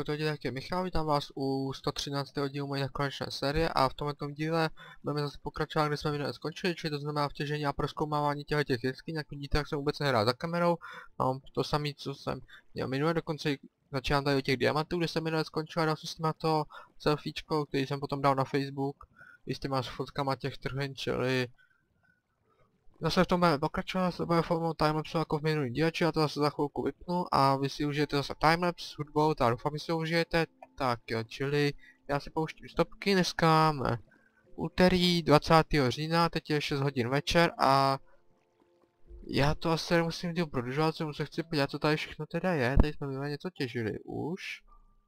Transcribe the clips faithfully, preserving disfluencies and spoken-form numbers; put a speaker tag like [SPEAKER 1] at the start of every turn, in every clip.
[SPEAKER 1] Čau, tak je Michal, vítám vás u sto třináctého dílu mojí nekonečné série a v tomto díle budeme zase pokračovat, kde jsme minule skončili, čili to znamená vtěžení a prozkoumávání těch jeskyň. Jak vidíte, jak jsem vůbec nehrál za kamerou, mám to samé, co jsem měl minule, dokonce začínám tady u těch diamantů, kde jsem minule skončil a dal jsem s nima to selfiečko, který jsem potom dal na Facebook, i s těma fotkama těch trhen, čili zase v tom budeme pokračovat, to bude formou timelapse jako v minulý díle, já to zase za chvilku vypnu a vy si užijete zase timelapse s hudbou, tak doufám, že si ho užijete. Tak jo, čili já si pouštím stopky, dneska máme úterý dvacátého října, teď je šest hodin večer a já to asi nemusím díl prodlužovat, co se chci podívat, co tady všechno teda je, tady jsme minule něco těžili už.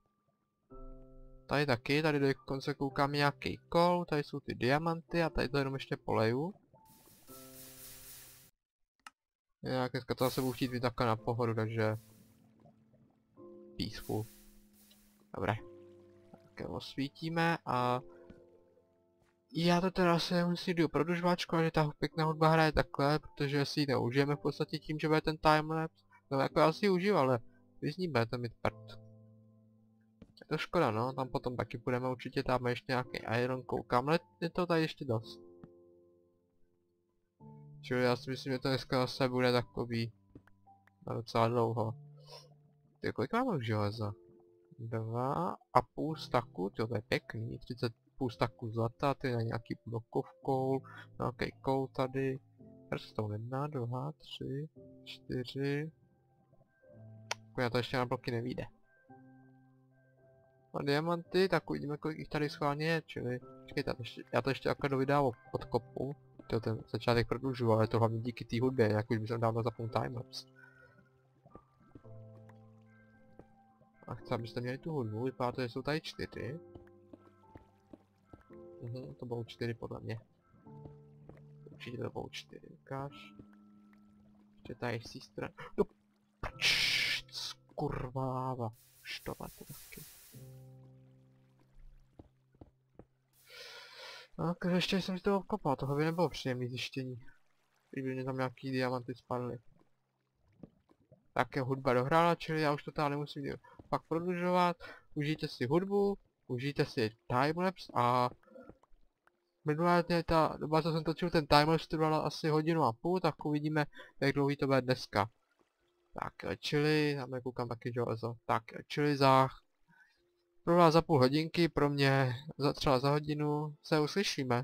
[SPEAKER 1] Tady taky, tady do konce koukám nějaký kol, tady jsou ty diamanty a tady to jenom ještě poleju. Já dneska to zase budu chtít být takhle na pohodu, takže peaceful. Dobré. Tak jo, osvítíme a já to teda asi nemusím díl prodlužovat, škoda, že ta pěkná hudba hraje takhle, protože si ji neužijeme v podstatě tím, že bude ten timelapse. No jako já si ji užiju, ale vy z ní budete mít prd. Je to škoda, no, tam potom taky budeme určitě, tam ještě nějaký iron, koukám, ale je to tady ještě dost. Čili já si myslím, že to dneska zase bude takový na docela dlouho. Ty, kolik máme už železa? Dva a půl staku, to je pěkný, třicet půl staku zlata, ty na nějaký blokov koul, nějaký koul tady. Prstou jedna, dva, tři, čtyři. Kolik to ještě na bloky nevíde. A diamanty, tak uvidíme, kolik jich tady schválně je, čili... Počkejte, já to ještě jako do videa odkopu. To ten začátek prodlužuju, ale to hlavně díky té hudbě, jak už bych jsem dávno zapnul timelapse. A chci, abyste měli tu hudbu, vypadá to, že jsou tady čtyři. Mhm, to bylo čtyři podle mě. Určitě to bylo čtyři, ukáž. Ještě tady z té strany. No, pčš, kurváva. Štovat to taky. No, takže ještě jsem si to obkopal, toho by nebylo příjemný zjištění. Kdyby mě tam nějaký diamanty spadly. Tak je hudba dohrála, čili já už to tady nemusím dělat. Pak prodlužovat, užijte si hudbu, užijte si timelapse a... Minulá ta doba, co jsem točil ten timelapse, trvala asi hodinu a půl, tak uvidíme, jak dlouhý to bude dneska. Tak jo, čili, tam nekoukám taky železo. Tak jo, čili za... Pro vás za půl hodinky, pro mě za třeba za hodinu se uslyšíme.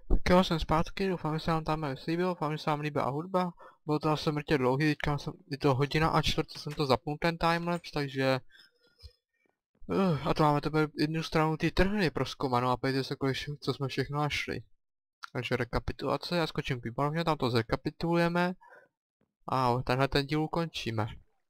[SPEAKER 1] Tak jo, jsem zpátky, doufám, že se vám tam líbilo, doufám, že se vám líbila hudba. Bylo to zase mrtě dlouhý, teďka jsem, je to hodina a čtvrt, co jsem to zapnul ten timelapse, takže... Uh, a to máme tebe jednu stranu ty trhny prozkoumanou a pojďte se kolik, co jsme všechno našli. Takže rekapitulace, já skočím k výbalovně, tam to zrekapitulujeme. A tenhle ten díl ukončíme.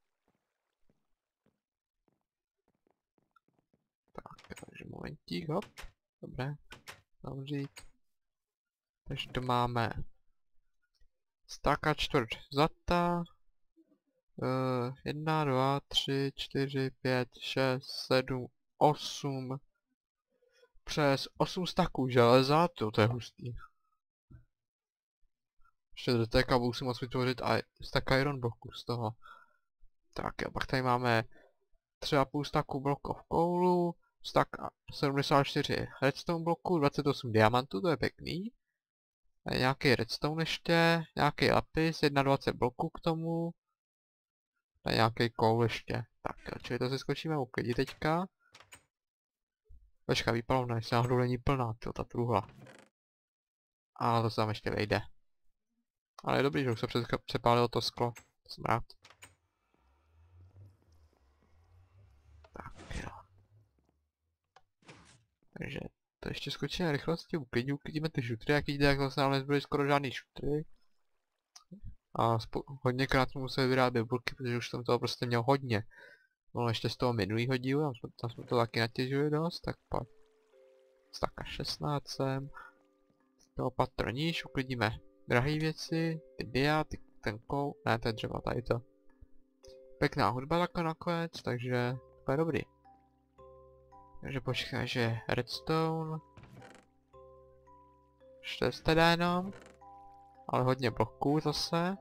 [SPEAKER 1] Tak, takže momentík, hop. Dobré, zavřít. Takže to máme staka čtvrt zata. Uh, jedna, dva, tři, čtyři, pět, šest, sedm, osm. Přes osm staků železa, to, to je hustý. Ještě do té kablu si moc vytvořit a stack iron bloků z toho. Tak jo, pak tady máme tři a půl staku blokov koulu, stack sedmdesát čtyři redstone bloků, dvacet osm diamantů, to je pěkný. A nějaký redstone ještě, nějaký lapis, dvacet jedna bloků k tomu. A nějaký koul ještě. Tak jo, čili to si skočíme u klidi teďka. Počkej, výpalovna, jestli náhodou není plná, tyjo, ta truhla. A to se tam ještě vejde. Ale je dobrý, že už se přepálilo to sklo. To jsem rád. Tak jo. Takže to ještě skočíme rychlosti, uklidí, uklidíme ty šutry, jak jde, jak zase nám nezbyly skoro žádný šutry. A hodněkrát jsme museli vyrábět bulky, protože už jsem toho prostě měl hodně. No ještě z toho minulýho dílu, tam jsme, tam jsme to taky natěžili dost, tak pak staka šestnáct sem. Z toho patroníž uklidíme drahé věci, ty dia, ty, ten kou, ne to je dřevo, tady to. Pěkná hudba takhle nakonec, takže to je dobrý. Takže počkej, že redstone. šest teda jenom. Ale hodně bloků zase.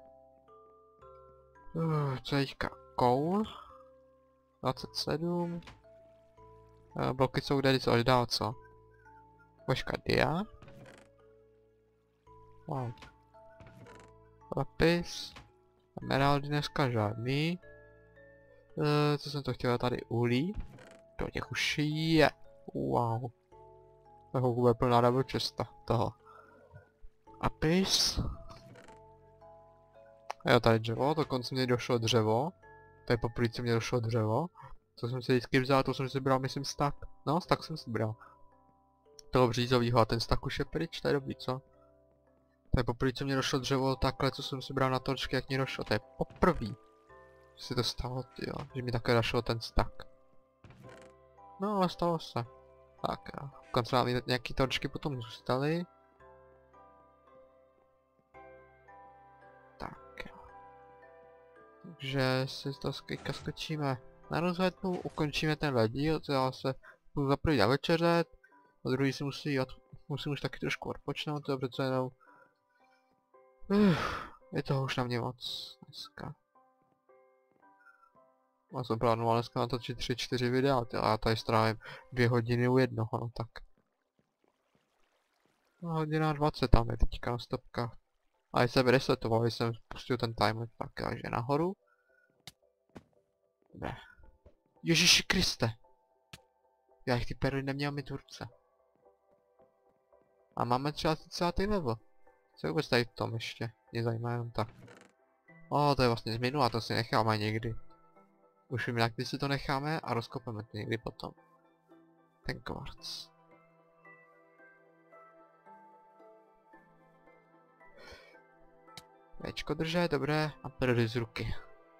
[SPEAKER 1] Uh, co je teďka? Koul. dvacet sedm. Uh, bloky jsou kde, co až dál, co? Počkat, dia. Wow. Lapis. Emeraldy dneska žádný. Uh, co jsem to chtěl tady? Uhlí. To těch už je. Wow. Toho bude plná double chesta. Toho. Lapis. A jo, tady dřevo, dokonce mě došlo dřevo. Tady poprvé co mě došlo dřevo. Co jsem si vždycky vzal, to jsem si bral, myslím, stack. No, stack jsem si bral. Toho břízovýho a ten stack už je pryč, to je dobrý, co? Tady poprvé co mě došlo dřevo, takhle, co jsem si bral na točky, jak mě došlo, to je poprvé. Že si to stalo, tyjo, že mi takhle došlo ten stack. No, ale stalo se. Tak jo, konce nám nějaký točky potom zůstaly. Takže si to skýka skočíme na rozhlednu, ukončíme tenhle díl, to já se budu za první večeřet, a druhý si musí, od, musím už taky trošku odpočnout, to je přece jenom... Uf, je toho už na mě moc dneska. Já jsem plánoval dneska natočit tři čtyři videa, a já tady strávím dvě hodiny u jednoho, no tak. No, hodina dvacet tam je teďka na stopkách. A když jsem resetoval, když jsem pustil ten timer, tak takže nahoru. Ne. Ježiši Kriste. Já jich ty perly neměl mít v ruce. A máme třeba třicátý level. Co je vůbec tady v tom ještě? Mě zajímá jenom tak. O, to je vlastně z minula, to si necháme někdy. Už vím, jak si to necháme a rozkopeme to někdy potom. Ten kvarc. Véčko držet, dobré, a perly z ruky.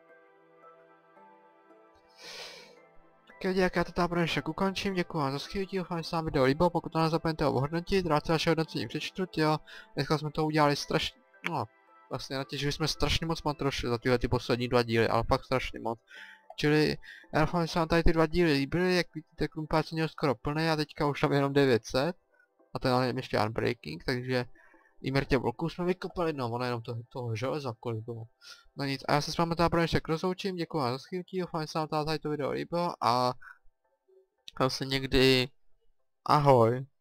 [SPEAKER 1] Tak jo, jak já to tady pro dnešek ukončím, děkuji vám za skvělý, doufám, že se vám video líbilo, pokud to nezapomeňte ohodnotit, rád se vaše hodnocení přečtu, jo. Dneska jsme to udělali strašně, no, vlastně natěžili jsme strašně moc matroši za tyhle ty poslední dva díly, ale pak strašně moc. Čili, já doufám, že se vám tady ty dva díly líbily, jak vidíte, krumpáč měl skoro plný a teďka už tam jenom devět set. A to je ještě unbreaking, takže i mrtě bloků jsme vykopali, no ono jenom toho, toho železa kolik bylo. No nic, a já se s vámi tady pro dnešek rozloučím, děkuji vám za skvělý, doufám, že se vám tady to video líbilo a zase někdy ahoj.